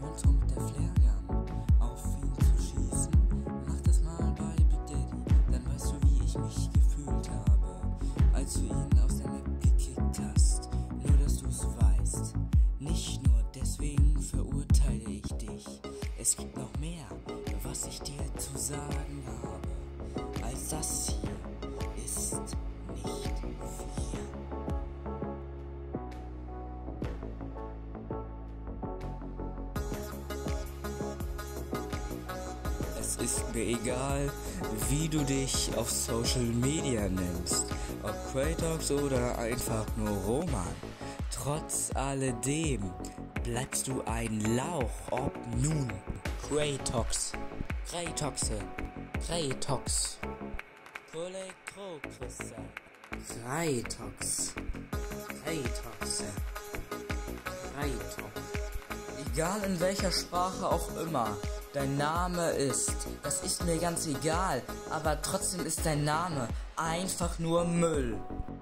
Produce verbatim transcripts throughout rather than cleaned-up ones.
Motto mit der Flairgun auf ihn zu schießen. Mach das mal bei Big Daddy, dann weißt du, wie ich mich gefühlt habe, als du ihn aus der Map gekickt hast. Nur, dass du es weißt, nicht nur deswegen verurteile ich dich. Es gibt noch mehr, was ich dir zu sagen habe, als das hier ist nicht viel. Es ist mir egal, wie du dich auf Social Media nennst, ob Kratox oder einfach nur Roman. Trotz alledem bleibst du ein Lauch, ob nun Kratox, Kratoxe, Kratox, Kolekrokusse, Kratox, Kratoxe, Kratox. Egal in welcher Sprache auch immer dein Name ist, das ist mir ganz egal, aber trotzdem ist dein Name einfach nur Müll.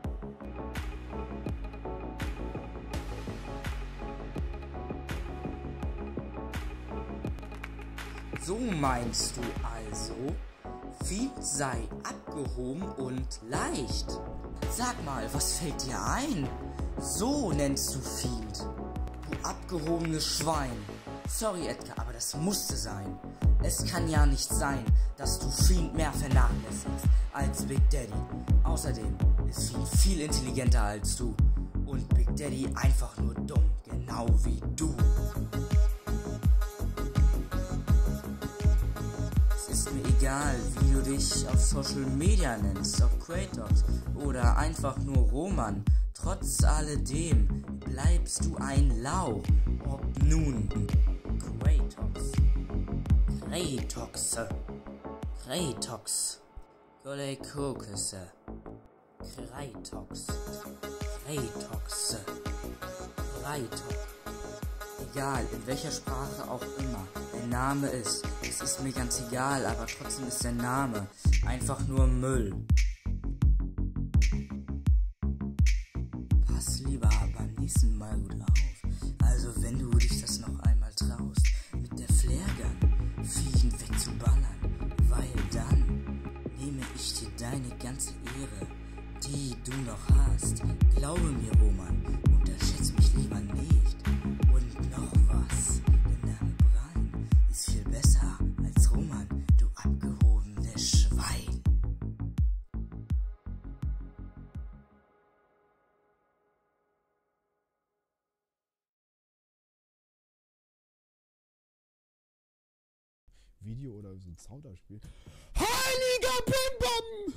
So meinst du also, Fiend sei abgehoben und leicht? Sag mal, was fällt dir ein? So nennst du Fiend, du abgehobenes Schwein. Sorry Edgar, aber das musste sein. Es kann ja nicht sein, dass du Fiend mehr vernachlässigst als Big Daddy. Außerdem ist Fiend viel intelligenter als du und Big Daddy einfach nur dumm, genau wie du. Es ist mir egal, wie du dich auf Social Media nennst, ob Kratox oder einfach nur Roman. Trotz alledem bleibst du ein Lauch, ob nun Kratox, Kratoxe, Kratox, Kolekrokusse, Kratox, Kratoxe, Kratox. Egal, in welcher Sprache auch immer der Name ist, es ist mir ganz egal, aber trotzdem ist der Name einfach nur Müll. Pass lieber beim nächsten Mal gut auf. Also wenn du dich das noch einmal traust, mit der Flairgun Fiend wegzuballern, weil dann nehme ich dir deine ganze Ehre, die du noch hast. Glaube mir, Roman, unterschätze mich lieber nicht. Und noch was, der Name Brian ist viel besser als Roman, du abgehobenes Schwein. Video oder so ein Sounderspiel. Heiliger Bimbam!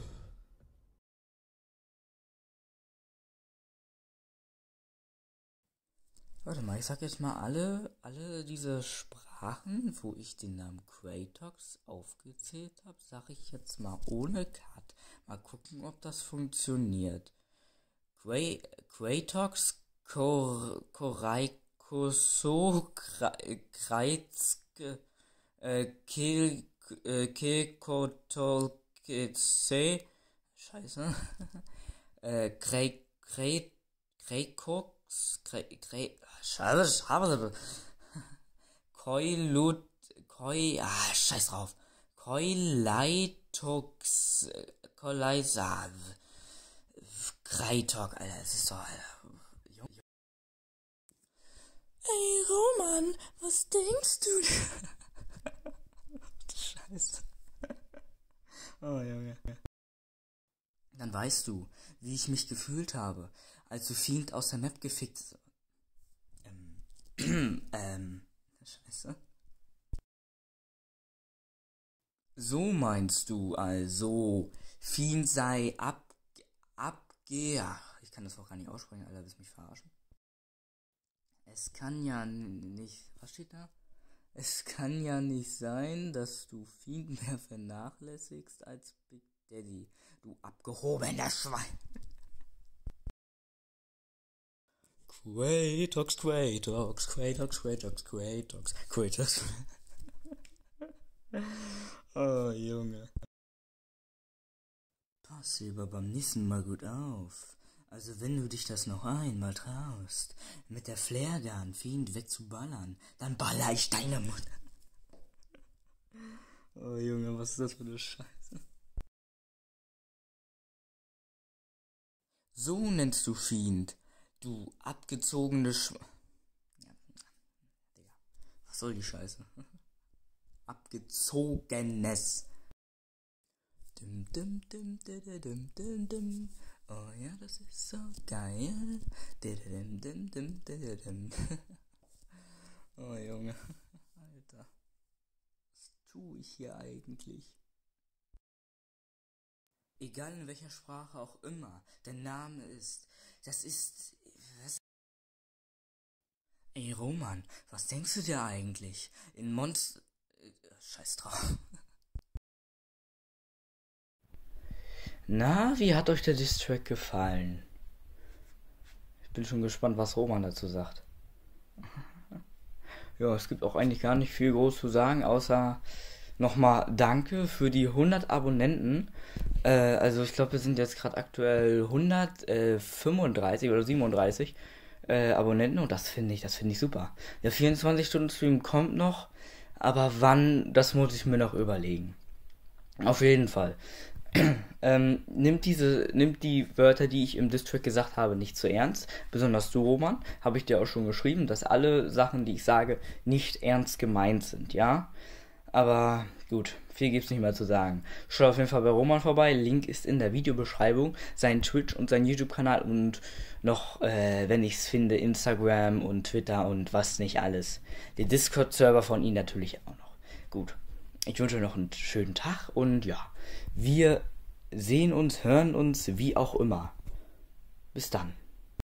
Warte mal, ich sag jetzt mal alle, alle diese Sprachen, wo ich den Namen Kratox aufgezählt habe, sag ich jetzt mal ohne Cut. Mal gucken, ob das funktioniert. Kra Kratox, Kor Koraikoso, Kreizke, äh, Kil, äh, Kilkotolkitse, Scheiße, äh, Kre, Kre, Krekox, Kre, Kre, Scheiße, Scheiße, Koilut, Koi, ah, scheiß drauf, Koileitox, Koleisa, Kraitok, Alter, das ist doch, Alter. Ey, Roman, was denkst du denn? Scheiße. Oh, Junge. Dann weißt du, wie ich mich gefühlt habe, als du Fiend aus der Map gefickt hast. Ähm, ähm, Scheiße. So meinst du also, Fiend sei ab, abge... Ach, ich kann das auch gar nicht aussprechen, Alter, willst mich verarschen? Es kann ja nicht... Was steht da? Es kann ja nicht sein, dass du Fiend mehr vernachlässigst als Big Daddy, du abgehobener Schwein. Kratox, Kratox, Kratox, Kratox, Kratox, Kratox. Oh, Junge. Pass lieber beim nächsten Mal gut auf. Also wenn du dich das noch einmal traust, mit der Flaregun Fiend wegzuballern, dann baller ich deine Mutter. Oh Junge, was ist das für eine Scheiße? So nennst du Fiend, du abgezogene Sch... Ja, Digga, was soll die Scheiße? Abgezogenes. Dim, dim, dim, dim, dim, dim, dim. Oh ja, das ist so geil. Dim, dim, dim, dim, dim. Oh Junge, Alter. Was tue ich hier eigentlich? Egal in welcher Sprache auch immer der Name ist, das ist... Was? Ey Roman, was denkst du dir eigentlich? In Monst... Äh, scheiß drauf. Na, wie hat euch der Distrack gefallen? Ich bin schon gespannt, was Roman dazu sagt. Ja, es gibt auch eigentlich gar nicht viel groß zu sagen, außer nochmal Danke für die hundert Abonnenten. Äh, also ich glaube, wir sind jetzt gerade aktuell hundertfünfunddreißig oder siebenunddreißig äh, Abonnenten und das finde ich, das finde ich super. Der vierundzwanzig-Stunden-Stream kommt noch, aber wann, das muss ich mir noch überlegen. Auf jeden Fall. ähm, nimmt diese, nimmt die Wörter, die ich im Distrack gesagt habe, nicht zu ernst. Besonders du, Roman, habe ich dir auch schon geschrieben, dass alle Sachen, die ich sage, nicht ernst gemeint sind, ja? Aber gut, viel gibt's nicht mehr zu sagen. Schaut auf jeden Fall bei Roman vorbei. Link ist in der Videobeschreibung. Sein Twitch und sein YouTube-Kanal und noch, äh, wenn ich's finde, Instagram und Twitter und was nicht alles. Der Discord-Server von ihm natürlich auch noch. Gut. Ich wünsche euch noch einen schönen Tag und ja, wir sehen uns, hören uns, wie auch immer. Bis dann.